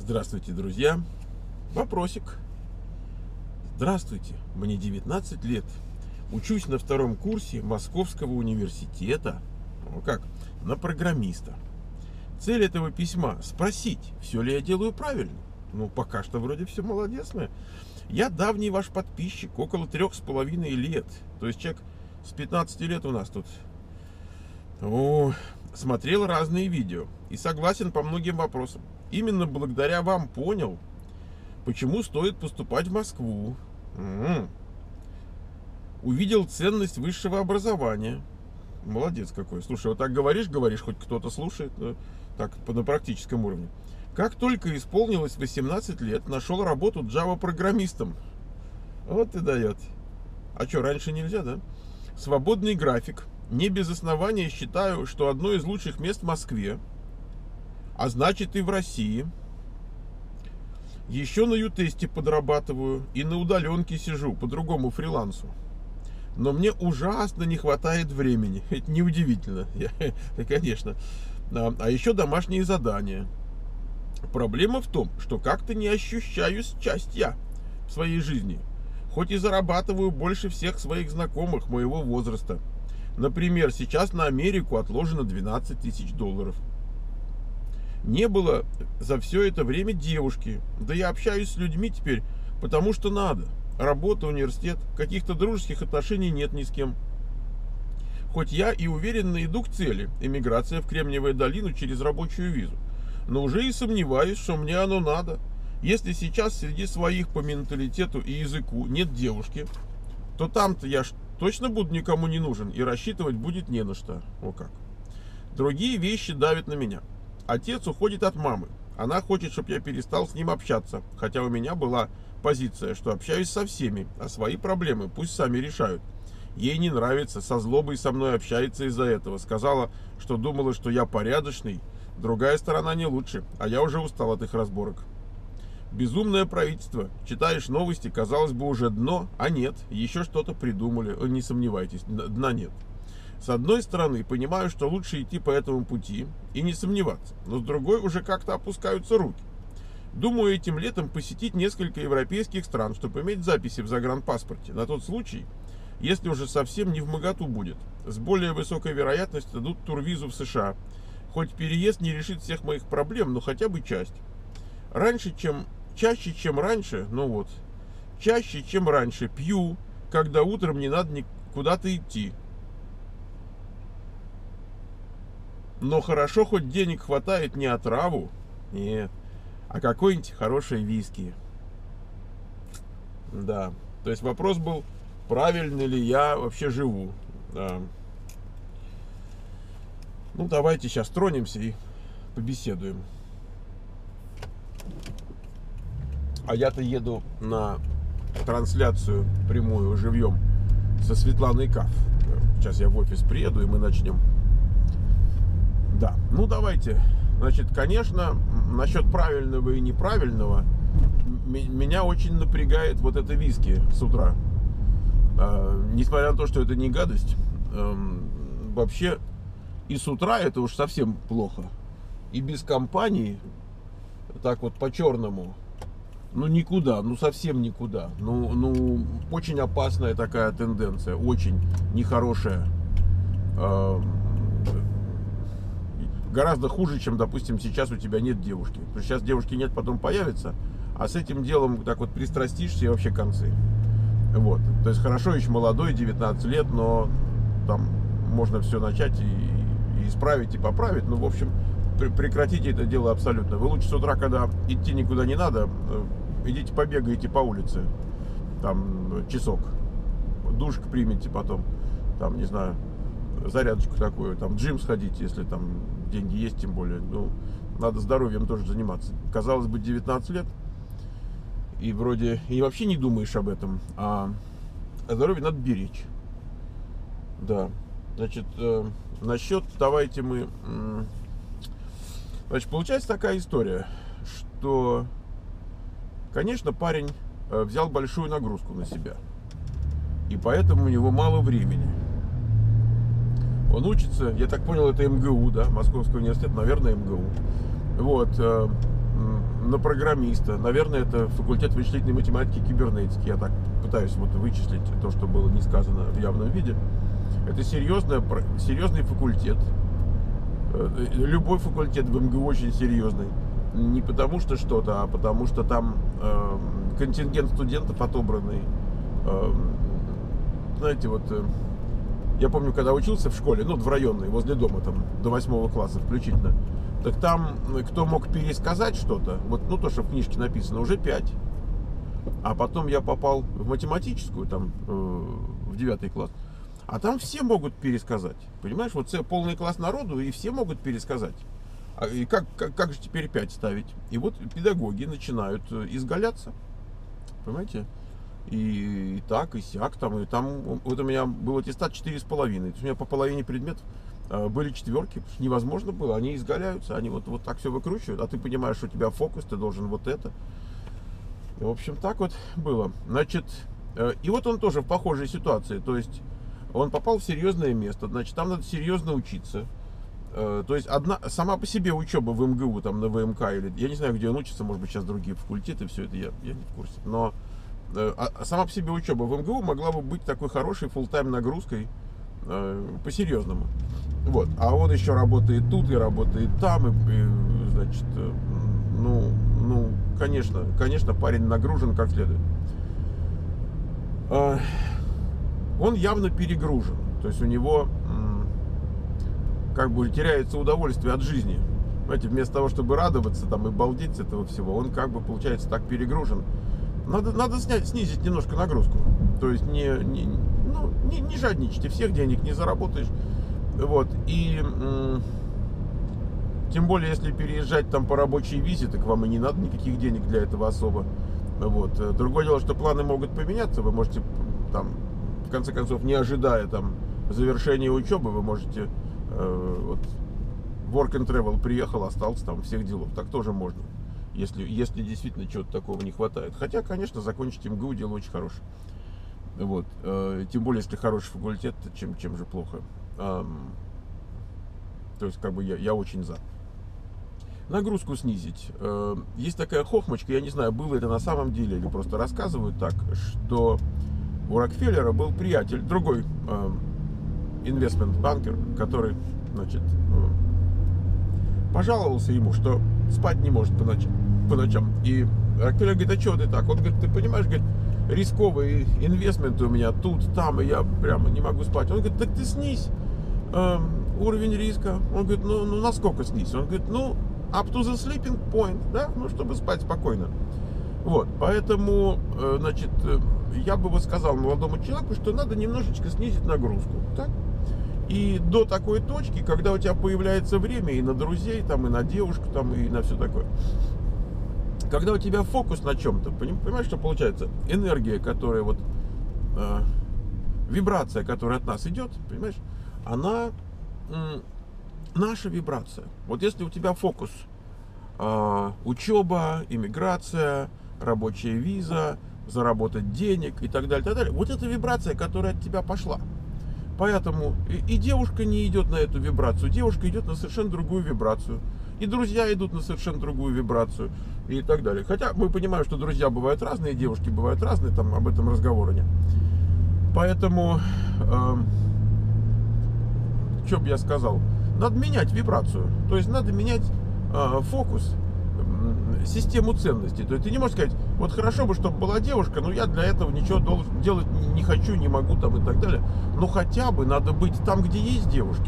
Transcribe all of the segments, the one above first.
Здравствуйте, друзья. Вопросик. Здравствуйте, мне 19 лет. Учусь на втором курсе Московского университета. На программиста. Цель этого письма — спросить, все ли я делаю правильно. Пока что вроде все молодецное. Я давний ваш подписчик, около 3,5 лет. То есть человек с 15 лет у нас тут. Смотрел разные видео и согласен по многим вопросам. Именно благодаря вам понял, почему стоит поступать в Москву. Увидел ценность высшего образования. Молодец какой. Слушай, вот так говоришь, хоть кто-то слушает, так на практическом уровне. Как только исполнилось 18 лет, нашел работу Java-программистом. Вот и дает. А что, раньше нельзя, да? Свободный график. Не без основания считаю, что одно из лучших мест в Москве, а значит и в России. Еще на ЮТесте подрабатываю и на удаленке сижу, по другому фрилансу. Но мне ужасно не хватает времени. Это неудивительно, конечно. А еще домашние задания. Проблема в том, что как-то не ощущаю счастья в своей жизни. Хоть и зарабатываю больше всех своих знакомых моего возраста. Например, сейчас на Америку отложено $12 тысяч. Не было за все это время девушки. Да я общаюсь с людьми теперь, потому что надо. Работа, университет, каких-то дружеских отношений нет ни с кем. Хоть я и уверенно иду к цели — эмиграция в Кремниевую долину через рабочую визу. Но уже и сомневаюсь, что мне оно надо. Если сейчас среди своих по менталитету и языку нет девушки, то там-то я точно буду никому не нужен, и рассчитывать будет не на что. Другие вещи давят на меня. Отец уходит от мамы. Она хочет, чтобы я перестал с ним общаться. Хотя у меня была позиция, что общаюсь со всеми, а свои проблемы пусть сами решают. Ей не нравится, со злобой со мной общается из-за этого. Сказала, что думала, что я порядочный. Другая сторона не лучше, а я уже устал от их разборок. Безумное правительство. Читаешь новости, казалось бы, уже дно, а нет, еще что-то придумали. Не сомневайтесь, дна нет. С одной стороны, понимаю, что лучше идти по этому пути и не сомневаться, но с другой уже как-то опускаются руки. Думаю, этим летом посетить несколько европейских стран, чтобы иметь записи в загранпаспорте, на тот случай, если уже совсем не вмоготу будет. С более высокой вероятностью дадут турвизу в США. Хоть переезд не решит всех моих проблем, но хотя бы часть. Чаще, чем раньше пью, когда утром не надо куда-то идти. Но хорошо, хоть денег хватает не отраву, нет, а какой-нибудь хороший виски. Да, то есть вопрос был, правильно ли я вообще живу. Давайте сейчас тронемся и побеседуем. А я-то еду на трансляцию прямую живьем со Светланой Каф. Сейчас я в офис приеду, и мы начнем. Да, давайте. Значит, конечно, насчет правильного и неправильного меня очень напрягает вот это виски с утра. Несмотря на то, что это не гадость, вообще и с утра это уж совсем плохо. И без компании, так вот по-черному, никуда, совсем никуда. Очень опасная такая тенденция, очень нехорошая. Гораздо хуже, чем, допустим, сейчас у тебя нет девушки. Потому что сейчас девушки нет, потом появится, а с этим делом так вот пристрастишься и вообще концы. То есть хорошо, еще молодой, 19 лет, но там можно все начать и исправить, и поправить. В общем, прекратите это дело абсолютно. Вы лучше с утра, когда идти никуда не надо, идите побегайте по улице, там часок, душик примите потом, там, не знаю, зарядочку такую, там в джим сходите, если там деньги есть, тем более. Надо здоровьем тоже заниматься. Казалось бы, 19 лет, и вроде и вообще не думаешь об этом, а здоровье надо беречь. Да, значит, насчет, давайте мы... Значит, получается такая история, что, конечно, парень взял большую нагрузку на себя, и поэтому у него мало времени. Он учится, я так понял, это МГУ, да, Московский университет, наверное, МГУ. на программиста. Наверное, это факультет вычислительной математики и кибернетики. Я так пытаюсь вот вычислить то, что было не сказано в явном виде. Это серьезный факультет. Любой факультет в МГУ очень серьезный. Не потому что что-то, а потому что там контингент студентов отобранный. Знаете, вот я помню, когда учился в школе, ну, в районной, возле дома, там, до 8 класса включительно, так там, кто мог пересказать что-то, вот, ну, то, что в книжке написано, уже 5. А потом я попал в математическую, там, в 9 класс, а там все могут пересказать. Понимаешь, вот полный класс народу, и все могут пересказать. И как же теперь 5 ставить? И вот педагоги начинают изгаляться. Понимаете? И так, и сяк, там, и там, вот у меня был аттестат 4,5. То есть у меня по половине предметов были 4, потому что невозможно было, они изгаляются, они вот так все выкручивают, а ты понимаешь, что у тебя фокус, ты должен вот это. И, в общем, так вот было. Значит, и вот он тоже в похожей ситуации, то есть он попал в серьезное место, значит, там надо серьезно учиться. То есть сама по себе учеба в МГУ, там на ВМК, или я не знаю, где он учится, может быть, сейчас другие факультеты, все это я не в курсе, но сама по себе учеба в МГУ могла бы быть такой хорошей фулл-тайм нагрузкой по-серьезному. Вот. А он еще работает тут и работает там, и значит, ну, конечно, парень нагружен как следует. Он явно перегружен, то есть у него как бы теряется удовольствие от жизни. Знаете, вместо того, чтобы радоваться там и балдеть с этого всего, он как бы, получается, так перегружен. Надо снизить немножко нагрузку. То есть не жадничайте, всех денег не заработаешь. Вот. И тем более, если переезжать там по рабочей визе, так вам и не надо никаких денег для этого особо. Вот. Другое дело, что планы могут поменяться. Вы можете там, в конце концов, не ожидая там завершения учебы, вы можете вот, work and travel приехал, остался там всех делов. Так тоже можно. Если действительно чего-то такого не хватает. Хотя, конечно, закончить МГУ дело очень хорошее. Вот. Тем более, если хороший факультет, чем же плохо. То есть, как бы я очень за. Нагрузку снизить. Есть такая хохмочка, я не знаю, было это на самом деле или просто рассказывают так, что у Рокфеллера был приятель, другой инвестмент-банкер, который, значит, пожаловался ему, что спать не может по ночам. И Рокфеллер говорит: а что ты так? Он говорит: ты понимаешь, говорит, рисковые инвестменты у меня тут, там, и я прямо не могу спать. Он говорит: так ты снизь уровень риска. Он говорит: ну насколько снизь? Он говорит: ну, up to the sleeping point, да, ну, чтобы спать спокойно. Вот, поэтому, значит, я бы вот сказал молодому человеку, что надо немножечко снизить нагрузку, так? И до такой точки, когда у тебя появляется время и на друзей, там, и на девушку, там, и на все такое. Когда у тебя фокус на чем-то, понимаешь, что получается? Энергия, которая вот, вибрация, которая от нас идет, понимаешь, она наша вибрация. Вот если у тебя фокус, учеба, иммиграция, рабочая виза, заработать денег и так далее, вот эта вибрация, которая от тебя пошла. Поэтому и девушка не идет на эту вибрацию, девушка идет на совершенно другую вибрацию. И друзья идут на совершенно другую вибрацию и так далее. Хотя мы понимаем, что друзья бывают разные, девушки бывают разные, там об этом разговора нет. Поэтому, что бы я сказал, надо менять вибрацию, то есть надо менять фокус, систему ценностей. То есть ты не можешь сказать: вот хорошо бы, чтобы была девушка, но я для этого ничего делать не хочу, не могу там и так далее. Но хотя бы надо быть там, где есть девушки.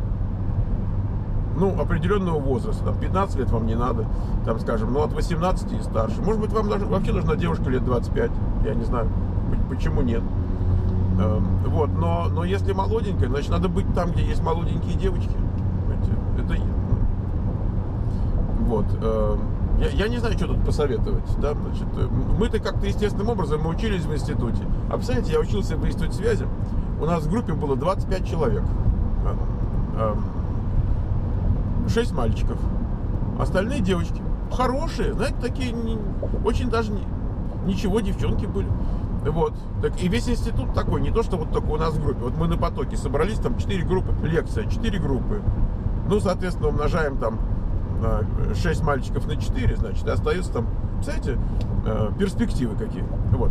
Ну, определенного возраста, там 15 лет вам не надо, там, скажем, ну, от 18 и старше. Может быть, вам вообще нужна девушка лет 25, я не знаю, почему нет. Вот, но если молоденькая, значит, надо быть там, где есть молоденькие девочки. Это вот. Я не знаю, что тут посоветовать, да, значит, мы-то как-то естественным образом, мы учились в институте. А представляете, я учился в институте связи, у нас в группе было 25 человек, 6 мальчиков, остальные девочки, хорошие, знаете, такие, очень даже ничего, девчонки были. Вот, так, и весь институт такой, не то, что вот только у нас в группе, вот мы на потоке собрались, там 4 группы, лекция, 4 группы, ну, соответственно, умножаем там 6 мальчиков на 4, значит, и остается там, представляете, перспективы какие. Вот,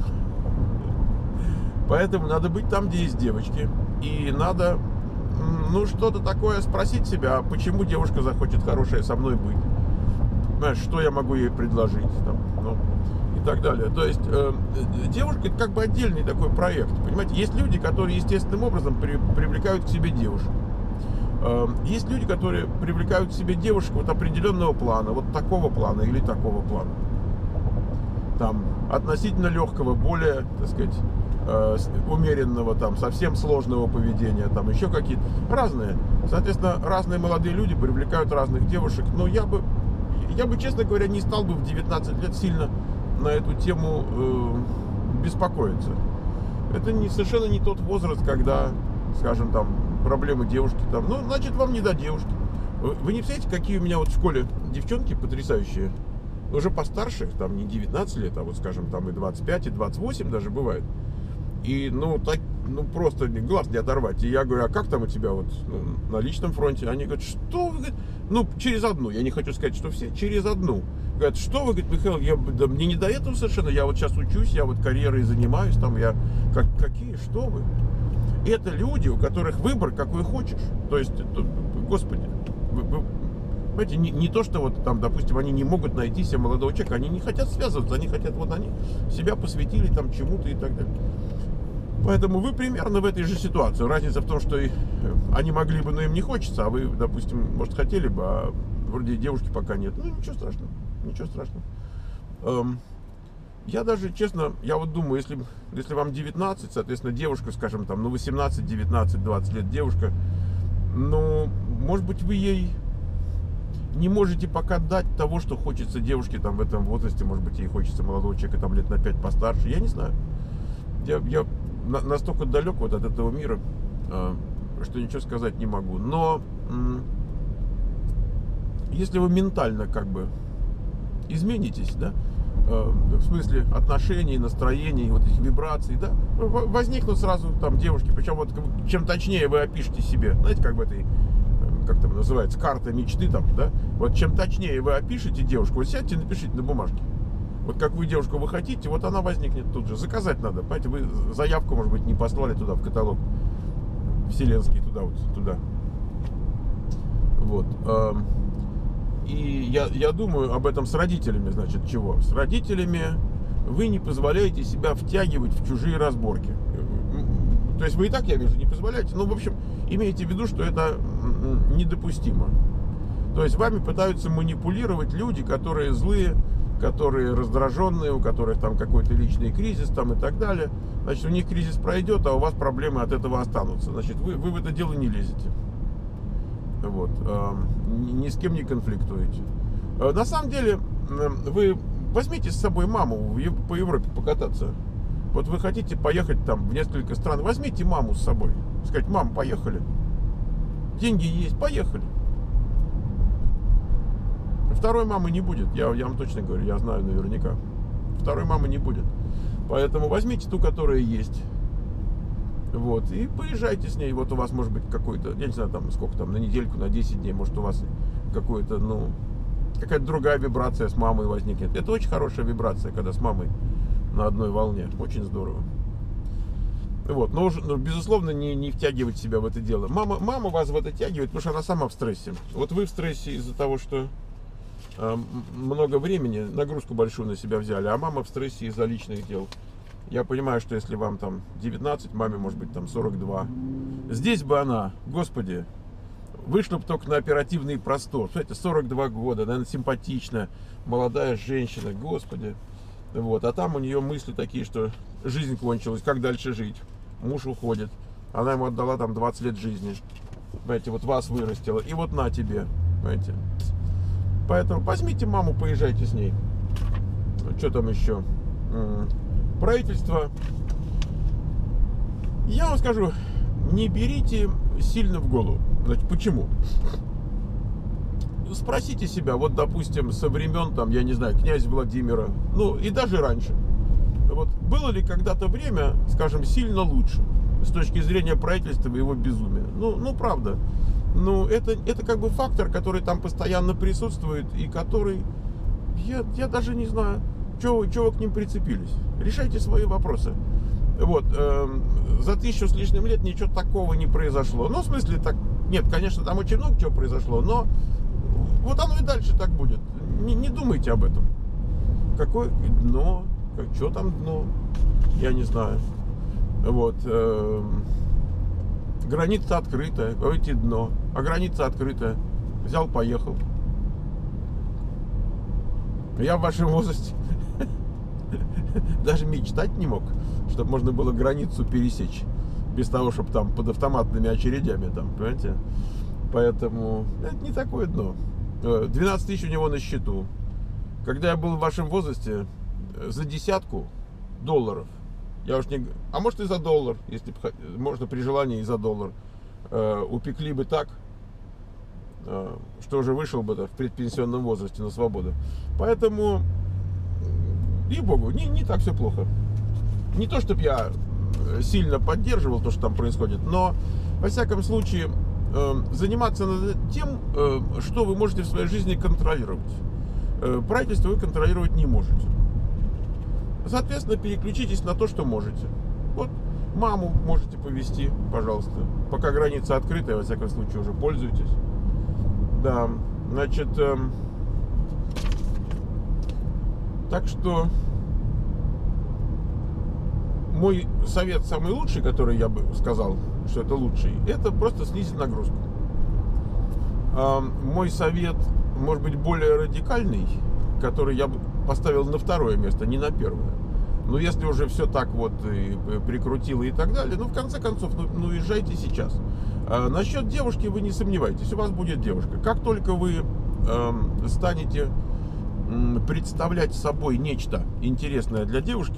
поэтому надо быть там, где есть девочки. И надо, ну, что-то такое спросить себя, почему девушка захочет хорошая со мной быть. Знаешь, что я могу ей предложить, там, ну, и так далее. То есть девушка — это как бы отдельный такой проект. Понимаете, есть люди, которые естественным образом привлекают к себе девушек. Есть люди, которые привлекают к себе девушек вот определенного плана, вот такого плана или такого плана. Там относительно легкого, более, так сказать, умеренного, там, совсем сложного поведения, там еще какие-то разные. Соответственно, разные молодые люди привлекают разных девушек. Но я бы, честно говоря, не стал бы в 19 лет сильно на эту тему беспокоиться. Это совершенно не тот возраст, когда, скажем, там, проблемы девушки, там, ну, значит, вам не до девушки. Вы не представляете, какие у меня вот в школе девчонки потрясающие, уже постарше, там, не 19 лет, а вот, скажем, там и 25, и 28 даже бывает. И, ну, так, ну, просто глаз не оторвать. И я говорю, а как там у тебя вот, ну, на личном фронте? Они говорят, что вы, говорят, ну, через одну, я не хочу сказать, что все, через одну. Говорят, что вы, говорит, Михаил, да мне не до этого совершенно, я вот сейчас учусь, я вот карьерой занимаюсь, там, я, какие, что вы? Это люди, у которых выбор какой хочешь. То есть, господи, вы понимаете, не то, что вот там, допустим, они не могут найти себе молодого человека, они не хотят связываться, они хотят, вот они себя посвятили там чему-то и так далее. Поэтому вы примерно в этой же ситуации. Разница в том, что они могли бы, но им не хочется, а вы, допустим, может, хотели бы, а вроде девушки пока нет. Ну, ничего страшного, ничего страшного. Я даже, честно, я вот думаю, если вам 19, соответственно, девушка, скажем, там, ну, 18, 19, 20 лет девушка, ну, может быть, вы ей не можете пока дать того, что хочется девушке там в этом возрасте, может быть, ей хочется молодого человека там лет на 5 постарше, я не знаю. Я настолько далек вот от этого мира, что ничего сказать не могу. Но если вы ментально как бы изменитесь, да, в смысле отношений, настроений, вот этих вибраций, да, возникнут сразу там девушки, причем вот чем точнее вы опишете себе, знаете, как в этой, как там называется, карта мечты там, да, вот чем точнее вы опишете девушку, вот сядьте и напишите на бумажке. Вот какую девушку вы хотите, вот она возникнет тут же. Заказать надо, понимаете, вы заявку, может быть, не послали туда, в каталог вселенский, туда вот, туда. Вот. И я думаю об этом с родителями, значит, чего? С родителями вы не позволяете себя втягивать в чужие разборки. То есть вы и так, я вижу, не позволяете. Ну, в общем, имейте в виду, что это недопустимо. То есть вами пытаются манипулировать люди, которые злые, которые раздраженные, у которых там какой-то личный кризис там и так далее. Значит, у них кризис пройдет, а у вас проблемы от этого останутся. Значит, вы в это дело не лезете. Вот. Ни с кем не конфликтуете. На самом деле, вы возьмите с собой маму по Европе покататься. Вот вы хотите поехать там в несколько стран, возьмите маму с собой. Сказать, мам, поехали. Деньги есть, поехали. Второй мамы не будет, я вам точно говорю, я знаю наверняка. Второй мамы не будет. Поэтому возьмите ту, которая есть. Вот, и поезжайте с ней. Вот у вас может быть какой-то, я не знаю, там сколько там, на недельку, на 10 дней, может у вас какой-то, ну, какая-то другая вибрация с мамой возникнет. Это очень хорошая вибрация, когда с мамой на одной волне. Очень здорово. Вот, но безусловно, не втягивать себя в это дело. Мама вас в это втягивает, потому что она сама в стрессе. Вот вы в стрессе из-за того, что много времени, нагрузку большую на себя взяли, а мама в стрессе из-за личных дел. Я понимаю, что если вам там 19, маме может быть там 42. Здесь бы она, господи, вышла бы только на оперативный простор. Смотрите, 42 года, наверное, симпатичная, молодая женщина, господи. Вот, а там у нее мысли такие, что жизнь кончилась, как дальше жить? Муж уходит, она ему отдала там 20 лет жизни. Понимаете, вот вас вырастила, и вот на тебе, понимаете. Поэтому возьмите маму, поезжайте с ней. Что там еще? Правительство. Я вам скажу, не берите сильно в голову. Значит, почему? Спросите себя, вот, допустим, со времен, там, я не знаю, князя Владимира, ну, и даже раньше. Вот, было ли когда-то время, скажем, сильно лучше с точки зрения правительства и его безумия? Ну, правда. Ну, это как бы фактор, который там постоянно присутствует, и который, я даже не знаю, чего вы к ним прицепились. Решайте свои вопросы. Вот, за 1000 с лишним лет ничего такого не произошло. Ну, в смысле, так, нет, конечно, там очень много чего произошло, но вот оно и дальше так будет. Не думайте об этом. Какое дно, что там дно, я не знаю. Вот, граница открытая, говорите дно, а граница открытая. Взял, поехал. Я в вашем возрасте даже мечтать не мог, чтобы можно было границу пересечь без того, чтобы там под автоматными очередями там, понимаете? Поэтому это не такое дно. 12 тысяч у него на счету. Когда я был в вашем возрасте, за $10, я уж не... А может и за $1, если можно при желании и за $, упекли бы так, что уже вышел бы в предпенсионном возрасте на свободу. Поэтому, ей-богу, не так все плохо. Не то, чтобы я сильно поддерживал то, что там происходит, но, во всяком случае, заниматься над тем, что вы можете в своей жизни контролировать. Правительство вы контролировать не можете. Соответственно, переключитесь на то, что можете. Вот маму можете повезти, пожалуйста. Пока граница открытая, во всяком случае, уже пользуйтесь. Да, значит, так что мой совет самый лучший, который я бы сказал, что это лучший, это просто снизить нагрузку. Мой совет, может быть, более радикальный, который я бы поставил на второе место, не на первое. Но если уже все так вот и прикрутило и так далее, ну, в конце концов, ну езжайте сейчас. Насчет девушки вы не сомневайтесь, у вас будет девушка. Как только вы станете представлять собой нечто интересное для девушки,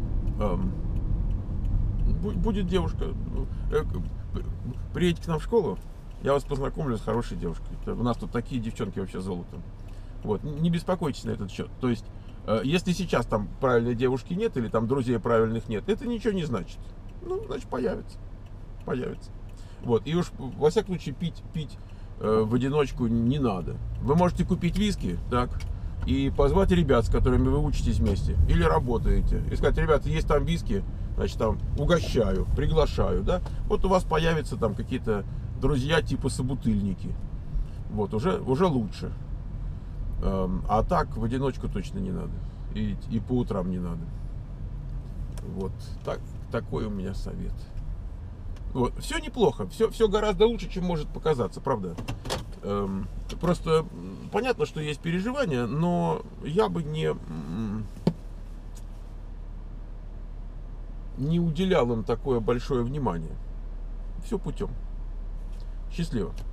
будет девушка. Приедете к нам в школу, я вас познакомлю с хорошей девушкой. У нас тут такие девчонки вообще золото. Вот, не беспокойтесь на этот счет. То есть, если сейчас там правильной девушки нет, или там друзей правильных нет, это ничего не значит. Ну, значит, появится. Появится. Вот, и уж, во всяком случае, пить в одиночку не надо. Вы можете купить виски, так, и позвать ребят, с которыми вы учитесь вместе, или работаете, и сказать: ребята, есть там виски, значит, там, угощаю, приглашаю, да. Вот у вас появятся там какие-то друзья типа собутыльники. Вот, уже лучше. А так в одиночку точно не надо. И по утрам не надо. Вот такой у меня совет. Вот. Все неплохо. Все гораздо лучше, чем может показаться, правда. Просто понятно, что есть переживания, но я бы не уделял им такое большое внимание. Все путем. Счастливо.